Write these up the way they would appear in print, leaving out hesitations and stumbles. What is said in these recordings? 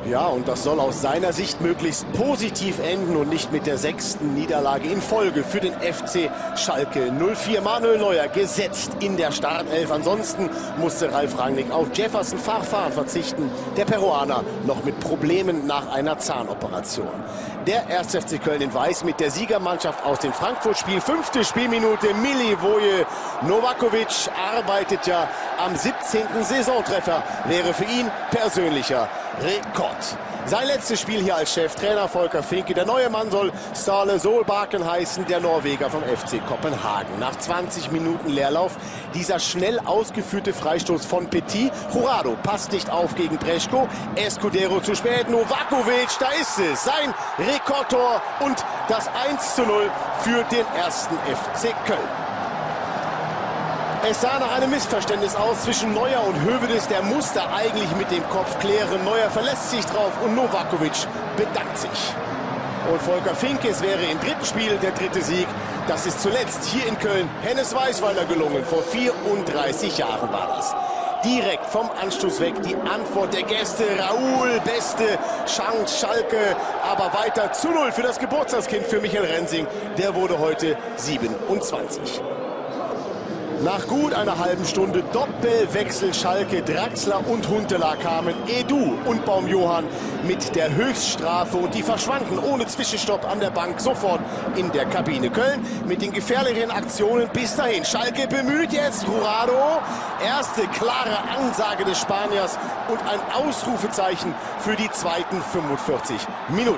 Ja, und das soll aus seiner Sicht möglichst positiv enden und nicht mit der 6. Niederlage in Folge für den FC Schalke 04. Manuel Neuer gesetzt in der Startelf. Ansonsten musste Ralf Rangnick auf Jefferson Farfan verzichten. Der Peruaner noch mit Problemen nach einer Zahnoperation. Der 1. FC Köln in Weiß mit der Siegermannschaft aus dem Frankfurt-Spiel. 5. Spielminute, Milivoje Novakovic arbeitet ja am 17. Saisontreffer. Wäre für ihn persönlicher Rekord. Sein letztes Spiel hier als Cheftrainer Volker Finke. Der neue Mann soll Ståle Solbakken heißen, der Norweger vom FC Kopenhagen. Nach 20 Minuten Leerlauf dieser schnell ausgeführte Freistoß von Petit. Jurado passt nicht auf gegen Breško. Escudero zu spät. Novakovic, da ist es. Sein Rekordtor und das 1:0 für den 1. FC Köln. Es sah nach einem Missverständnis aus zwischen Neuer und Hövedes. Der musste eigentlich mit dem Kopf klären. Neuer verlässt sich drauf und Novakovic bedankt sich. Und Volker Finke, es wäre im 3. Spiel der 3. Sieg. Das ist zuletzt hier in Köln Hennes Weisweiler gelungen. Vor 34 Jahren war das. Direkt vom Anstoß weg die Antwort der Gäste. Raoul, beste Chance, Schalke, aber weiter zu 0 für das Geburtstagskind für Michael Rensing. Der wurde heute 27. Nach gut einer halben Stunde Doppelwechsel Schalke, Draxler und Huntelaar kamen. Edu und Baum-Johann mit der Höchststrafe und die verschwanden ohne Zwischenstopp an der Bank sofort in der Kabine. Köln mit den gefährlicheren Aktionen bis dahin. Schalke bemüht jetzt Jurado. Erste klare Ansage des Spaniers und ein Ausrufezeichen für die zweiten 45 Minuten.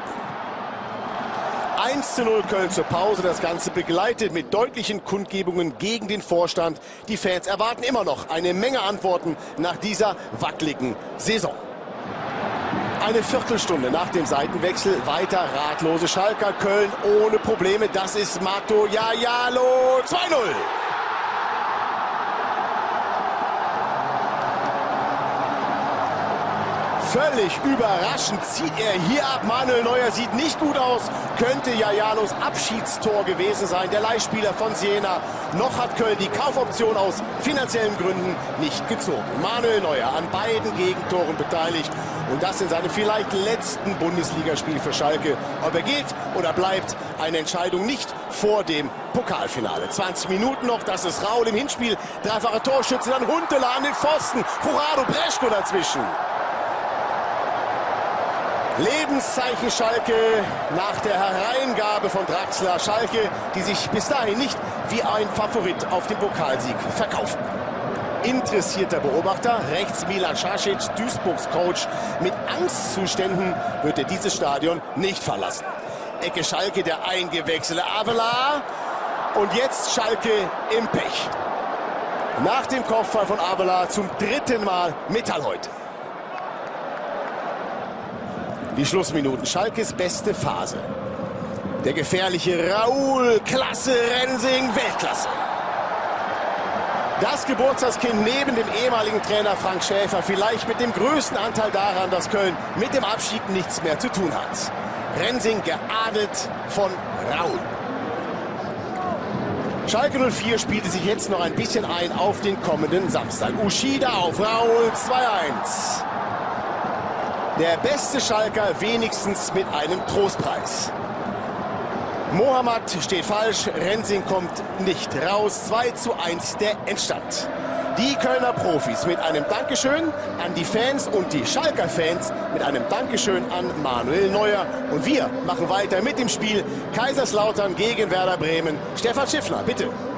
1:0 Köln zur Pause, das Ganze begleitet mit deutlichen Kundgebungen gegen den Vorstand. Die Fans erwarten immer noch eine Menge Antworten nach dieser wackeligen Saison. Eine Viertelstunde nach dem Seitenwechsel weiter ratlose Schalker. Köln ohne Probleme, das ist Mato Jajalo, 2:0. Völlig überraschend zieht er hier ab. Manuel Neuer sieht nicht gut aus. Könnte Jajalos Abschiedstor gewesen sein. Der Leihspieler von Siena. Noch hat Köln die Kaufoption aus finanziellen Gründen nicht gezogen. Manuel Neuer an beiden Gegentoren beteiligt. Und das in seinem vielleicht letzten Bundesligaspiel für Schalke. Ob er geht oder bleibt, eine Entscheidung nicht vor dem Pokalfinale. 20 Minuten noch, das ist Raul im Hinspiel. Dreifache Torschütze, dann Huntelaar an den Pfosten. Jurado, Breško dazwischen. Lebenszeichen Schalke nach der Hereingabe von Draxler. Schalke, die sich bis dahin nicht wie ein Favorit auf den Pokalsieg verkauften. Interessierter Beobachter, rechts Milan Šašić, Duisburgs Coach. Mit Angstzuständen wird er dieses Stadion nicht verlassen. Ecke Schalke, der eingewechselte Avelar. Und jetzt Schalke im Pech. Nach dem Kopfball von Avelar zum 3. Mal Metall heute. Die Schlussminuten, Schalkes beste Phase. Der gefährliche Raoul, klasse, Rensing, Weltklasse. Das Geburtstagskind neben dem ehemaligen Trainer Frank Schäfer, vielleicht mit dem größten Anteil daran, dass Köln mit dem Abschied nichts mehr zu tun hat. Rensing geadelt von Raoul. Schalke 04 spielte sich jetzt noch ein bisschen ein auf den kommenden Samstag. Uschida auf Raoul, 2:1. Der beste Schalker wenigstens mit einem Trostpreis. Mohamed steht falsch, Rensing kommt nicht raus. 2:1 der Endstand. Die Kölner Profis mit einem Dankeschön an die Fans und die Schalker Fans mit einem Dankeschön an Manuel Neuer. Und wir machen weiter mit dem Spiel Kaiserslautern gegen Werder Bremen. Stefan Schiffner, bitte.